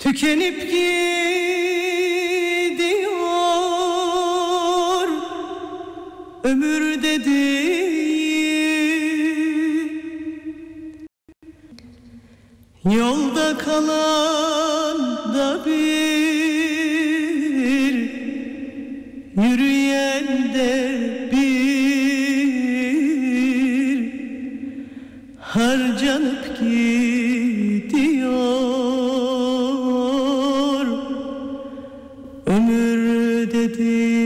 tükenip gidiyor ömür dedi. Yolda kalan da bir, yürüyen de bir, harcanıp gidiyor ömür dedi.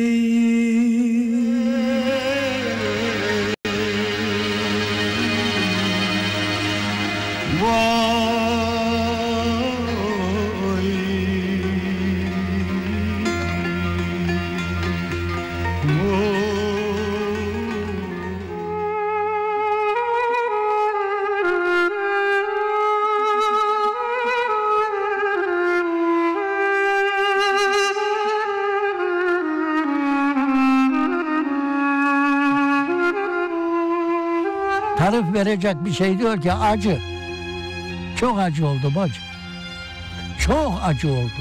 Tarif verecek bir şey diyor ki acı. Çok acı oldu bacı. Çok acı oldu.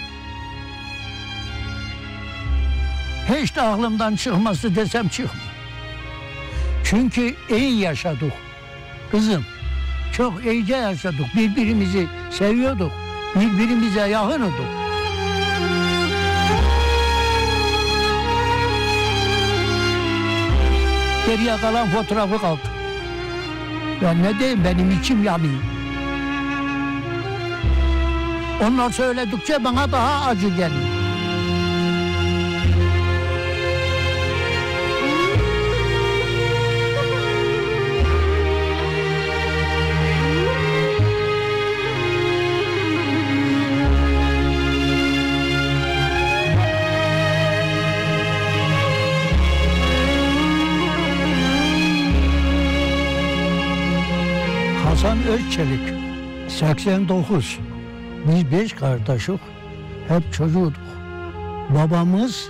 Hiç de aklımdan çıkması desem çıkmıyor. Çünkü iyi yaşadık kızım. Çok iyice yaşadık. Birbirimizi seviyorduk. Birbirimize yakınıyorduk. Geriye kalan fotoğrafı kaldı. Ben ne diyeyim, benim içim yanıyor. Onlar söyledikçe bana daha acı geliyor. Hasan Özçelik, 89. Biz 5 kardeşik, hep çocuğuduk. Babamız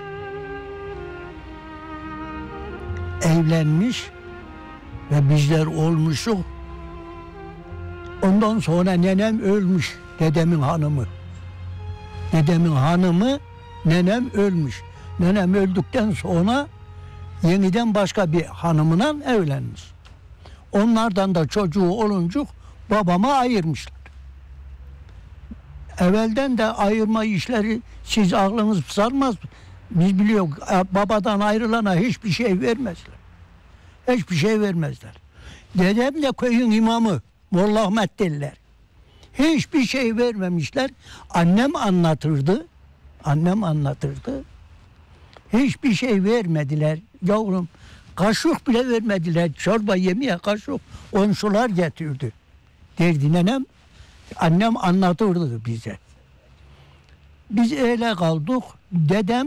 evlenmiş ve bizler olmuşuk. Ondan sonra nenem ölmüş, dedemin hanımı. Dedemin hanımı, nenem ölmüş. Nenem öldükten sonra yeniden başka bir hanımla evlenmiş. Onlardan da çocuğu olunca babama ayırmışlar. Evvelden de ayırma işleri siz aklınız sarmaz mı? Biz biliyoruz, babadan ayrılana hiçbir şey vermezler. Hiçbir şey vermezler. Dedem de köyün imamı, Molla Ahmet derler. Hiçbir şey vermemişler. Annem anlatırdı. Annem anlatırdı. Hiçbir şey vermediler. Yavrum, kaşık bile vermediler. Çorba yemeye kaşık komşular getirdi. Derdi nenem. Annem anlatırdı bize. Biz öyle kaldık. Dedem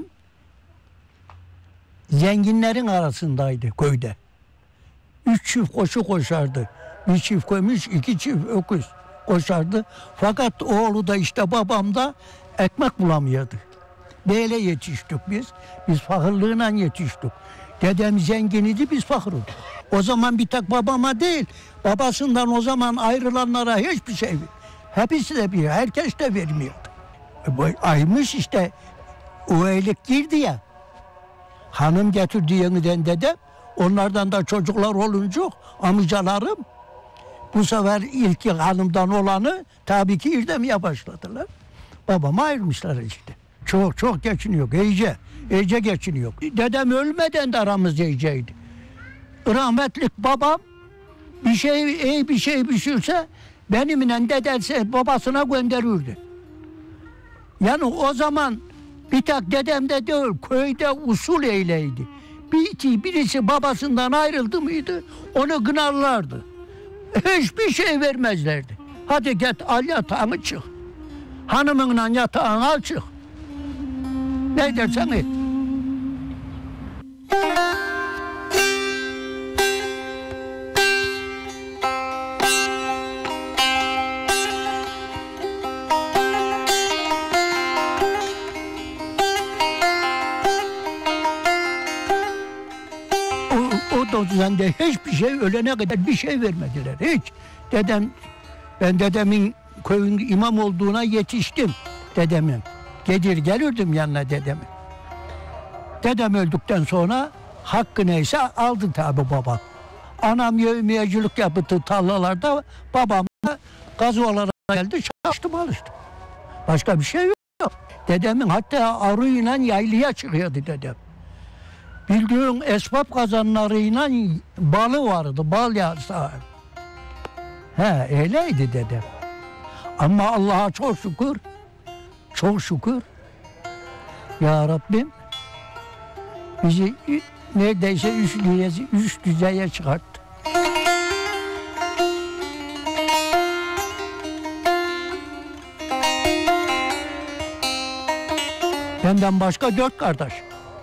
zenginlerin arasındaydı köyde. 3 çift koşu koşardı. Bir çift koymuş, 2 çift öküz koşardı. Fakat oğlu da işte babam da ekmek bulamıyordu. Böyle yetiştik biz. Biz fakirliğine yetiştik. Dedem zengin idi, biz fakirdik. O zaman bir tek babama değil, babasından o zaman ayrılanlara hiçbir şey, hepsi de bir, herkes de vermiyordu. Aymış işte, o evlilik girdi ya. Hanım getirdi yeniden dedem, onlardan da çocuklar olunca amcalarım, bu sefer ilk hanımdan olanı tabii ki irdemeye başladılar. Babama ayırmışlar işte. Çok geçiniyor, iyice geçiniyor. Dedem ölmeden de aramız iyiceydi. Rahmetlik babam bir şey pişirse benimle dedesi babasına gönderirdi. Yani o zaman bir tek dedemde değil, köyde usul eyleydi. Birisi babasından ayrıldı mıydı onu gınarlardı. Hiçbir şey vermezlerdi. Hadi git al yatağını çık. Hanımınla yatağını al çık. Ne dersen et. O düzende hiçbir şey, ölene kadar bir şey vermediler. Hiç. Ben dedemin köyün imam olduğuna yetiştim. dedemin. Gelirdim yanına dedemin. Dedem öldükten sonra hakkı neyse aldı tabi babam. Anam yevmiyecilik yaptı tarlalarda, babam da gazı olarak geldi, çalıştım alıştım. Başka bir şey yok. Dedemin hatta arıyla yaylıya çıkıyordu dedem. Bildiğin esbab kazanlarıyla balı vardı, bal yağı. Öyleydi dedem. Ama Allah'a çok şükür, çok şükür. Ya Rabbim bizi neredeyse üst düzeye çıkarttı. Benden başka 4 kardeş.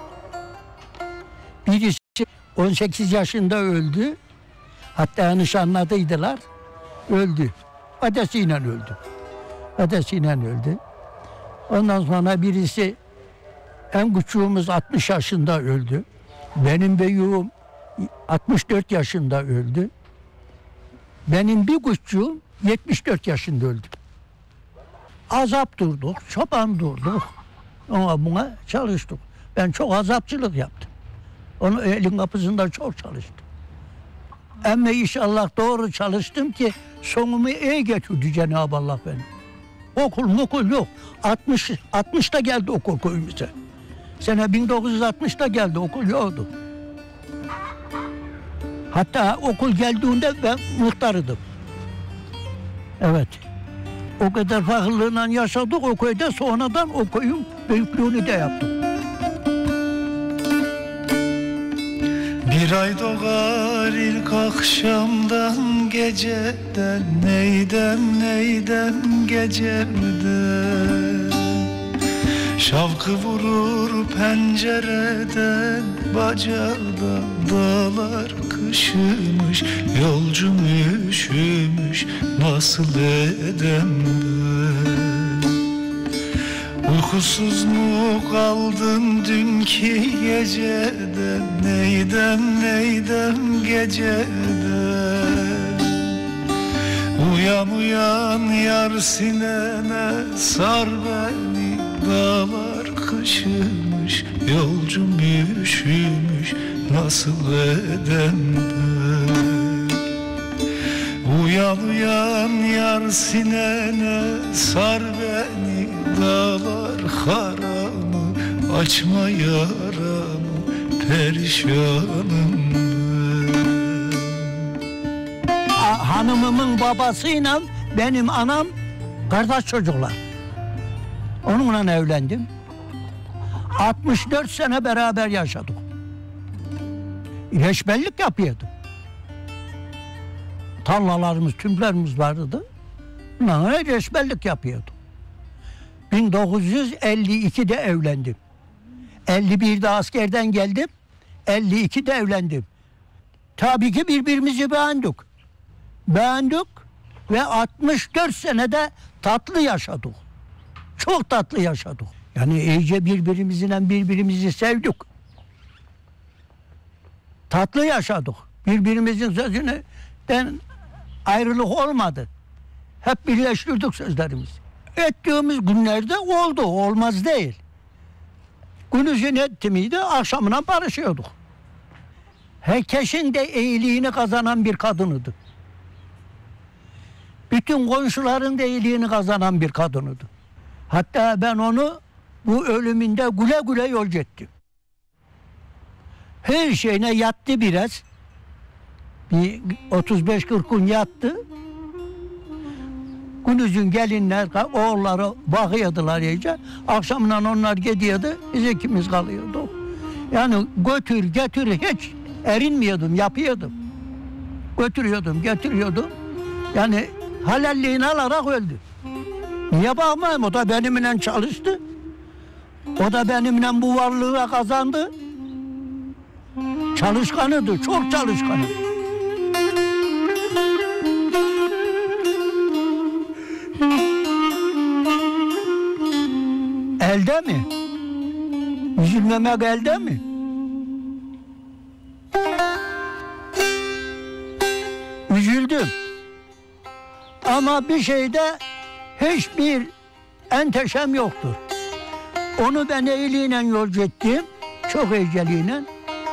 Birisi 18 yaşında öldü. Hatta nişanladıydılar. Öldü. Adesiyle öldü. Adesiyle öldü. Ondan sonra birisi en küçüğümüz 60 yaşında öldü. Benim büyüğüm 64 yaşında öldü. Benim bir küçüğüm 74 yaşında öldü. Azap durduk, çoban durduk. Ona buna çalıştık. Ben çok azapçılık yaptım. Onun elin kapısında çok çalıştım. Ama inşallah doğru çalıştım ki sonumu iyi getirdi Cenab-ı Allah beni. Okul yok. 60'ta geldi okul köyümüze. Sene 1960'ta geldi, okul yoktu. Hatta okul geldiğinde ben muhtarıydım. Evet. O kadar fakirliğiyle yaşadık o köyde, sonradan o köyün büyüklüğünü de yaptık. Bir ay doğar ilk akşamdan geceden, neydem gecemden. Şavkı vurur pencereden, bacadan dağlar kışımış, yolcum üşümüş, nasıl edem ben? Uykusuz mu kaldım dünkü geceden, neydem geceden. Uyan yar sinene, sar beni, dağlar kışımış, yolcum üşümüş, nasıl edem ben? Uyan yar sinene, sar beni, dağlar haramı, açma yaramı, perişanım ben. Hanımımın babasıyla benim anam kardeş çocuklar. Onunla evlendim. 64 sene beraber yaşadık. Reşbellik yapıyordum. Tarlalarımız, tümlerimiz vardı. Bunlara reşbellik yapıyordum. 1952'de evlendim. 51'de askerden geldim. 52'de evlendim. Tabii ki birbirimizi beğendik. Beğendik ve 64 senede tatlı yaşadık. Çok tatlı yaşadık. Yani iyice birbirimizi sevdik. Tatlı yaşadık. Birbirimizin sözünden ayrılık olmadı. Hep birleştirdik sözlerimizi. Ettiğimiz günlerde oldu, olmaz değil. Gündüzün etti miydi, akşamına barışıyorduk. Herkesin de iyiliğini kazanan bir kadınıydı. Bütün komşuların da iyiliğini kazanan bir kadınıydı. Hatta ben onu bu ölümünde güle güle yolcu ettim. Her şeyine yattı biraz. Bir 35-40 gün yattı. Gündüzün gelinler, oğulları bakıyordular iyice. Akşamdan onlar gidiyordu, biz ikimiz kalıyorduk. Yani götür getir hiç erinmiyordum, yapıyordum. Götürüyordum, getiriyordum. Yani helalliğini alarak öldü. Niye bakmayayım? O da benimle çalıştı. O da benimle bu varlığı kazandı. Çalışkanıydı, çok çalışkanı. Elde mi? Üzülmemek elde mi? Üzüldüm. Ama bir şeyde hiçbir enteşem yoktur. Onu ben eğiliyle yolcu ettim. Çok eğlenceliyle.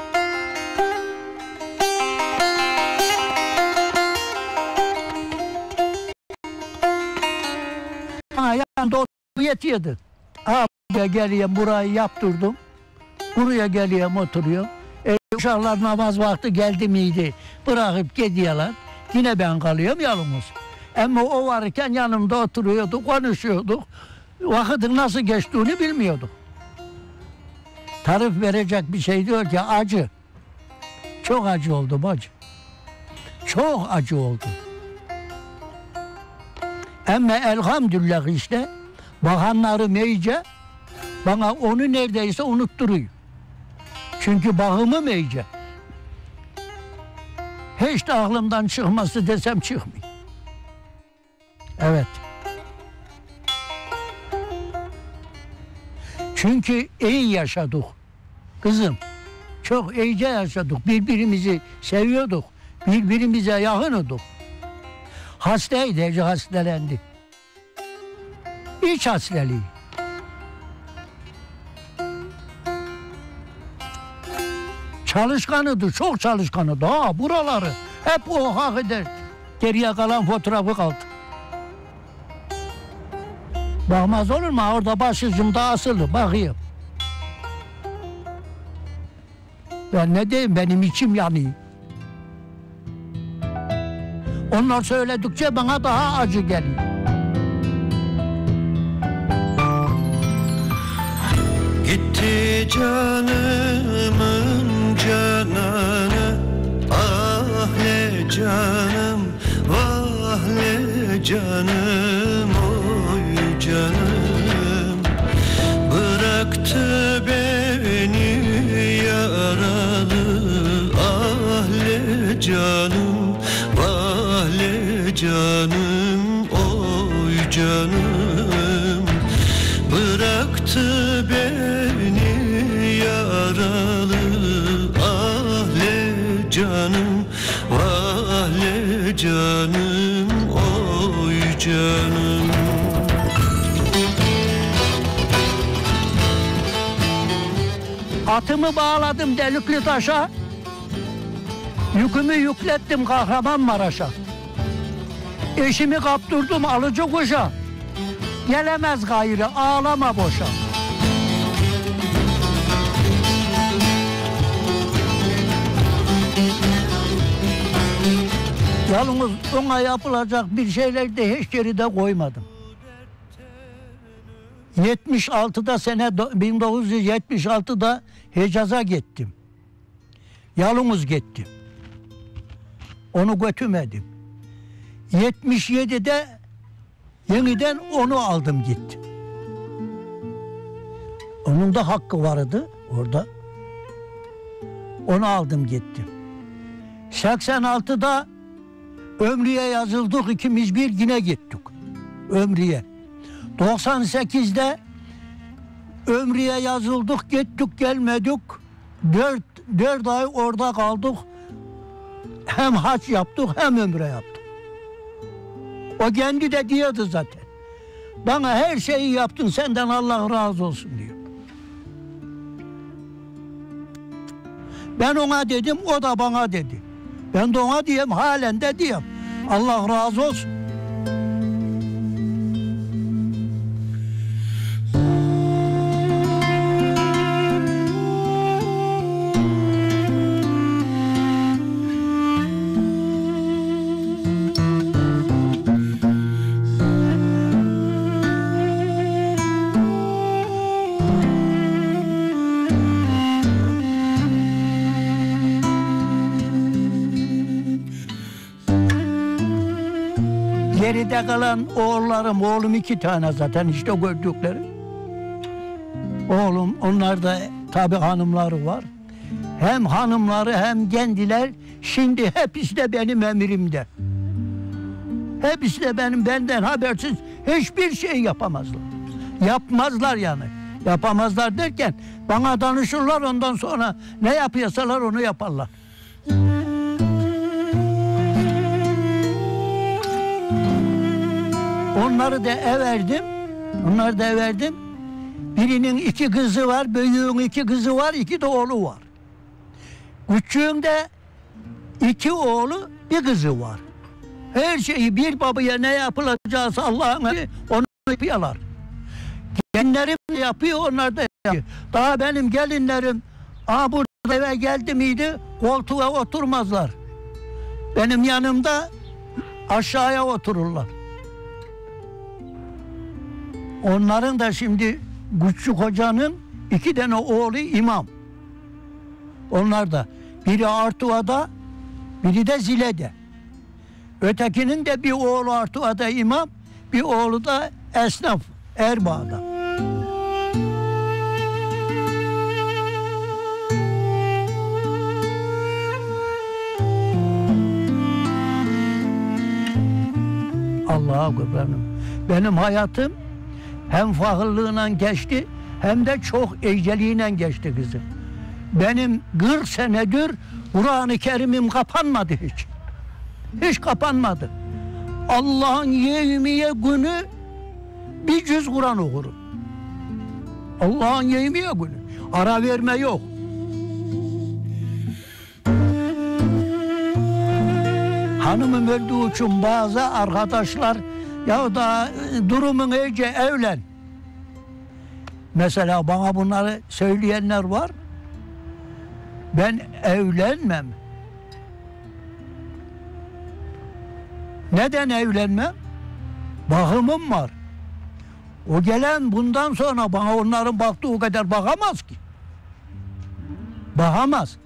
Yanında yetiyordu. Buraya geleyim, burayı yaptırdım. Buraya geleyim, oturuyorum. Uşaklar namaz vakti geldi miydi? Bırakıp gidiyorlar. Yine ben kalıyorum yalnız. Ama o varken yanımda oturuyorduk, konuşuyorduk. Vakitin nasıl geçtiğini bilmiyorduk. Tarif verecek bir şey diyor ki acı. Çok acı oldu bacı. Çok acı oldu. Ama elhamdülillah işte bakanlarım iyice bana onu neredeyse unutturuyor. Çünkü bakımım iyice. Hiç de aklımdan çıkması desem çıkmıyor. Evet. Çünkü iyi yaşadık kızım. Çok iyice yaşadık. Birbirimizi seviyorduk. Birbirimize yakınıyorduk. Hastaydı, hastalendi. İç hastalığı. Çalışkanıydı, çok çalışkanıydı. Ha buraları hep o hak eder. Geriye kalan fotoğrafı kaldı. Bakmaz olur mu? Orada başucumda asılı. Bakayım. Ben ne diyeyim? Benim içim yanıyor. Onlar söyledikçe bana daha acı geliyor. Gitti canımın cananı, ah le canım, vah le canım, oy canım. Bıraktı beni yaralı, ah le canım, vah le canım, oy canım. Bıraktı beni yaralı, ah le canım, vah le canım, oy canım. Atımı bağladım Delikli Taş'a, yükümü yüklettim Kahramanmaraş'a. Eşimi kaptırdım Alıcıkuş'a, gelemez gayrı ağlama boşa. Yalnız ona yapılacak bir şeyler de hiç geride koymadım. 1976'da Hicaz'a gittim. Yalnız gittim. Onu götürmedim. 77'de yeniden onu aldım gittim. Onun da hakkı vardı orada. Onu aldım gittim. 86'da Ömrü'ye yazıldık, ikimiz bir yine gittik. Ömrü'ye. 98'de Ömrü'ye yazıldık, gittik gelmedik. 4 ay orada kaldık. Hem hac yaptık hem ömre yaptık. O kendi de diyordu zaten. Bana her şeyi yaptın, senden Allah razı olsun diyor. Ben ona dedim, o da bana dedi. Ben de ona diyeyim, halen de diyeyim. Allah razı olsun. Geride kalan oğlum 2 tane zaten işte gördüklerim. Oğlum, onlar da tabii hanımları var. Hem hanımları hem kendiler şimdi hepsi de benim emrimde. Hepsi de benden habersiz hiçbir şey yapamazlar. Yapmazlar yani. Yapamazlar derken bana danışırlar, ondan sonra ne yapıyorsalar onu yaparlar. Onları da everdim. Onları da verdim. Birinin 2 kızı var, büyüğün 2 kızı var, 2 de oğlu var. Küçüğün de 2 oğlu, 1 kızı var. Her şeyi bir babaya ne yapılacaksa Allah'ın onu yapıyorlar. Gelinlerim de yapıyor, onlar da yapıyor. Daha benim gelinlerim burada eve geldi miydi koltuğa oturmazlar. Benim yanımda aşağıya otururlar. Onların da şimdi Küçük Hoca'nın 2 tane oğlu imam. Onlar da biri Artua'da, biri de Zile'de. Ötekinin de bir oğlu Artua'da imam, bir oğlu da esnaf Erbaa'da. Allah'a kurbanım. Benim hayatım hem fakirliğiyle geçti hem de çok eceliyle geçti kızım. Benim 40 senedir Kur'an-ı Kerim'im kapanmadı hiç. Hiç kapanmadı. Allah'ın yevmiye günü bir cüz Kur'an okurum. Allah'ın yevmiye günü. Ara verme yok. Hanımım öldüğü için bazı arkadaşlar ya da durumun iyice evlen. Mesela bana bunları söyleyenler var. Ben evlenmem. Neden evlenmem? Bakımım var. O gelen bundan sonra bana onların baktığı kadar bakamaz ki. Bakamaz.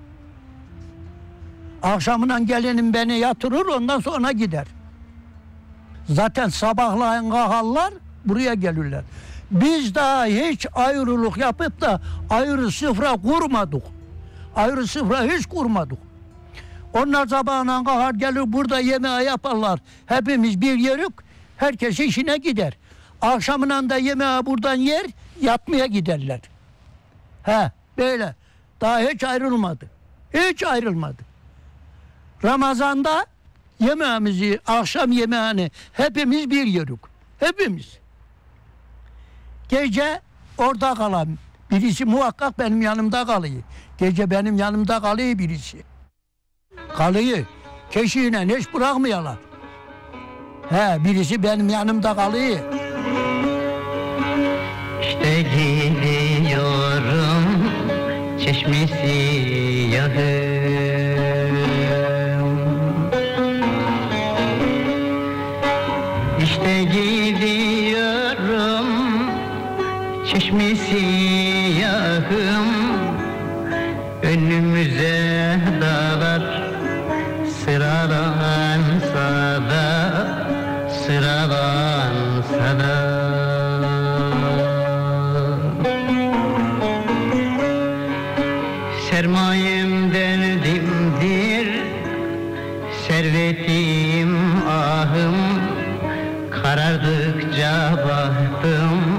Akşamına gelinim beni yatırır, ondan sonra gider. Zaten sabahlayın kalkarlar, buraya gelirler. Biz daha hiç ayrılık yapıp da ayrı sıfra kurmadık. Ayrı sıfra hiç kurmadık. Onlar sabahına kalkar gelir, burada yemeği yaparlar. Hepimiz bir yerik, herkes işine gider. Akşamına da yemeği buradan yer, yatmaya giderler. Böyle. Daha hiç ayrılmadı. Hiç ayrılmadı. Ramazan'da yemeğimizi, akşam yemeğini hepimiz bir yerik. Hepimiz. Gece orada kalan birisi muhakkak benim yanımda kalıyor. Gece benim yanımda kalıyor birisi. Kalıyor. Keşiğine hiç bırakmıyorlar. Birisi benim yanımda kalıyor. İşte gidiyorum çeşmesi yakın. İşte gidiyorum çeşmesi yakın. Önümüze dağlar sıralansa da sıralansa da. Sermayem derdimdir, servetim ahım. Karardıkça baktım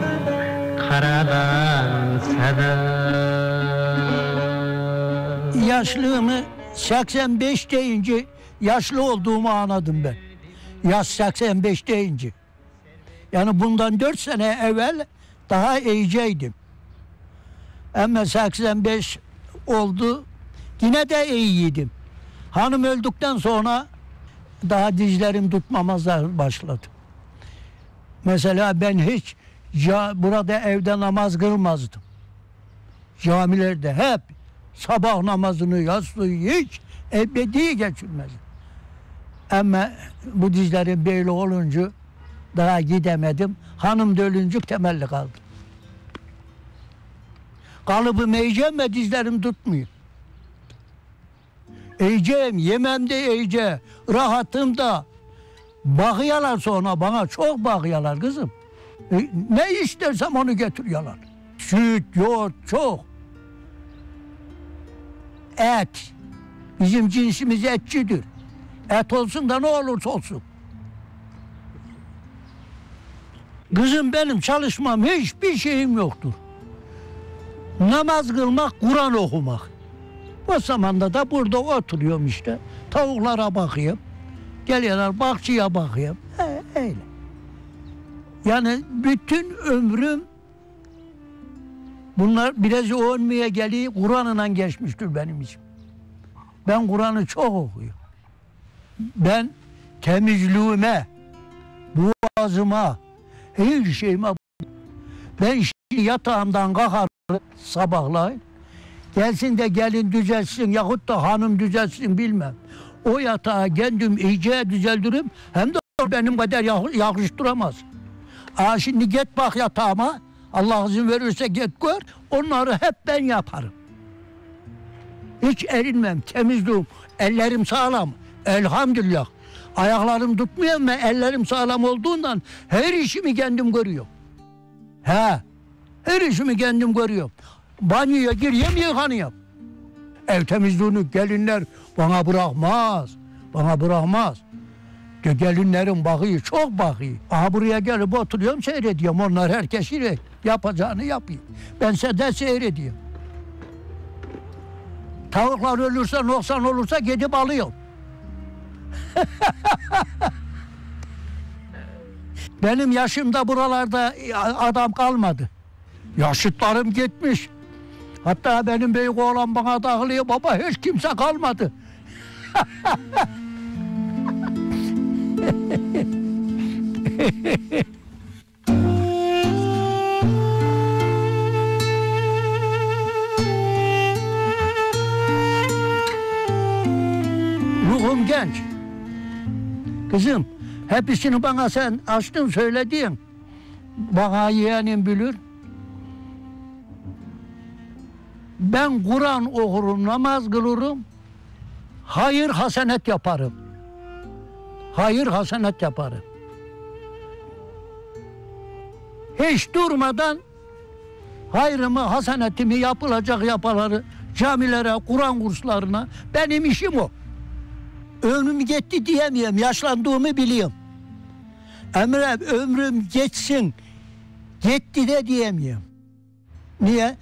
karadansa da. Yaşlığımı 85 deyince yaşlı olduğumu anladım ben. Yaş 85 deyince. Yani bundan 4 sene evvel daha iyiceydim. Ama 85 oldu, yine de iyiydim. Hanım öldükten sonra daha dizlerim tutmamazlar başladı. Mesela ben hiç burada evde namaz kılmazdım. Camilerde hep sabah namazını, yatsıyı hiç ebedi geçirmezdim. Ama bu dizlerim böyle olunca daha gidemedim. Hanım da ölünce temelli kaldım. Kalıbım yiyeceğim ve dizlerim tutmuyor. Yiyeceğim, yemem de yiyeceğim. Rahatım da. Bakıyorlar sonra bana, çok bakıyorlar kızım. Ne istersem onu getiriyorlar. Süt, yoğurt, çok. Et. Bizim cinsimiz etçidir. Et olsun da ne olursa olsun. Kızım benim çalışmam, hiçbir şeyim yoktur. Namaz kılmak, Kur'an okumak. O zamanda da burada oturuyorum işte. Tavuklara bakıyorum. Geliyorlar, bakçıya bakıyorum. Öyle. Yani bütün ömrüm bunlar biraz olmaya geliyor, Kur'an'la geçmiştir benim için. Ben Kur'an'ı çok okuyorum. Ben temizliğime, boğazıma, her şeyime, ben şimdi yatağımdan kalkarım sabahlayın. Gelsin de gelin düzelsin yahut da hanım düzelsin bilmem. O yatağı kendim iyice düzeltirim. Hem de benim kadar yakıştıramaz. Şimdi git bak yatağıma. Allah izin verirse git gör. Onları hep ben yaparım. Hiç erinmem, temizliğim. Ellerim sağlam. Elhamdülillah. Ayaklarım tutmuyor ama ellerim sağlam olduğundan her işimi kendim görüyorum. Her işimi kendim görüyorum. Banyoya gireyim, yıkanıyorum. Ev temizliğini gelinler bana bırakmaz. Bana bırakmaz. Gelinlerin bakıyor, çok bakıyor. Buraya gelip oturuyorum, seyrediyorum. Onlar herkes yapacağını yapıyor. Ben de seyrediyorum. Tavuklar ölürse, noksan olursa gidip alıyorum. Benim yaşımda buralarda adam kalmadı. Yaşıtlarım gitmiş. Hatta benim büyük oğlan bana dağılıyor, baba hiç kimse kalmadı. Ruhum genç. Kızım, hepsini bana sen açtın söyledin. Bana yeğenim bilir. Ben Kur'an okurum, namaz kılırım. Hayır hasenet yaparım. Hayır hasenet yaparım. Hiç durmadan hayrımı, hasenetimi yapılacak yapaları camilere, Kur'an kurslarına, benim işim o. Ömrüm gitti diyemiyorum, yaşlandığımı biliyorum. Emre ömrüm geçsin, gitti de diyemiyorum. Niye?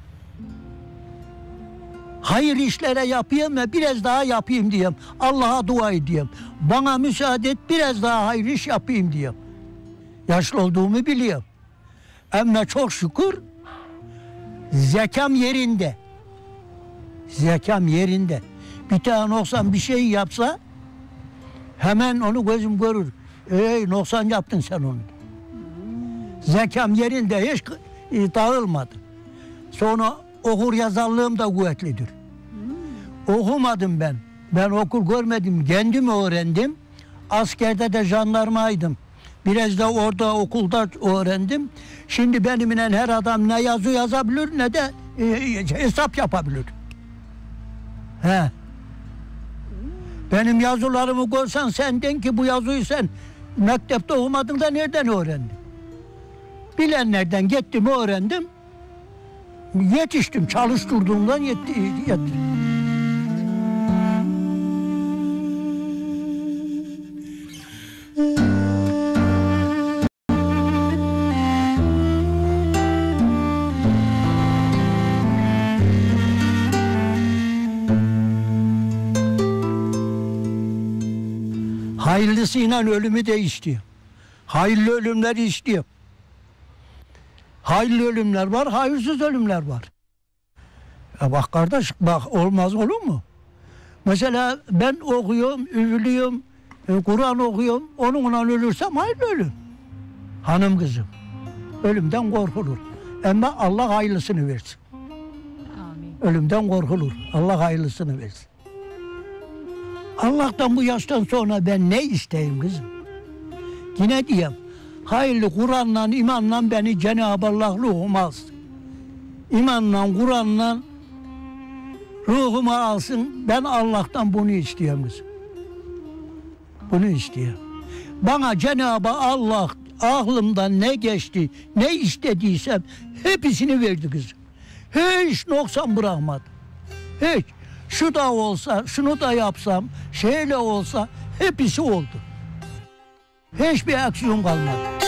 Hayır işlere yapayım ve biraz daha yapayım diyorum. Allah'a dua ediyorum. Bana müsaade et, biraz daha hayır iş yapayım diyorum. Yaşlı olduğumu biliyorum. Ama çok şükür zekam yerinde. Zekam yerinde. Bir tane noksan bir şey yapsa hemen onu gözüm görür. Noksan yaptın sen onu. Zekam yerinde, hiç dağılmadı. Sonra okur yazarlığım da kuvvetlidir. Okumadım ben. Ben okul görmedim. Kendim öğrendim. Askerde de jandarmaydım. Biraz da orada okulda öğrendim. Şimdi benimle her adam ne yazı yazabilir ne de hesap yapabilir. Benim yazılarımı görsen senden ki bu yazıyı sen mektepte okumadın da nereden öğrendin? Bilenlerden gittim öğrendim. Yetiştim, çalıştırdığımdan yettim. Hayırlısıyla ölümü de istiyor. Hayırlı ölümleri istiyor. Hayırlı ölümler var, hayırsız ölümler var. Bak kardeş, bak olmaz olur mu? Mesela ben okuyorum, üflüyorum, Kur'an okuyorum, onunla ölürsem hayırlı ölüm. Hanım kızım, ölümden korkulur. Ama Allah hayırlısını versin. Amin. Ölümden korkulur, Allah hayırlısını versin. Allah'tan bu yaştan sonra ben ne isteyeyim kızım? Yine diyeyim, hayırlı Kur'an'la, imanla beni Cenab-ı Allah ruhuma alsın. İmanla, Kur'an'la ruhuma alsın. Ben Allah'tan bunu istiyorum kızım. Bunu istiyorum. Bana Cenab-ı Allah aklımdan ne geçti, ne istediysem hepsini verdi kızım. Hiç noksan bırakmadı. Hiç. Şu da olsa, şunu da yapsam, şeyle olsa hepsi oldu. Hiçbir aksiyon kalmadı.